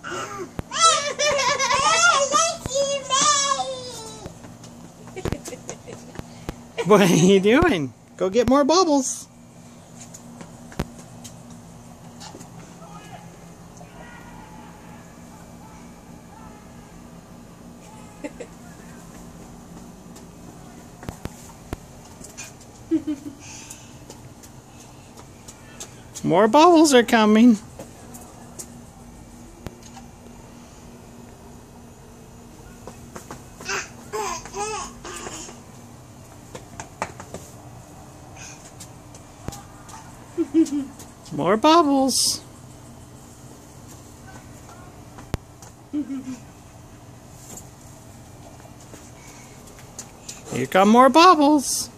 What are you doing? Go get more bubbles. More bubbles are coming. More bubbles. Here come more bubbles.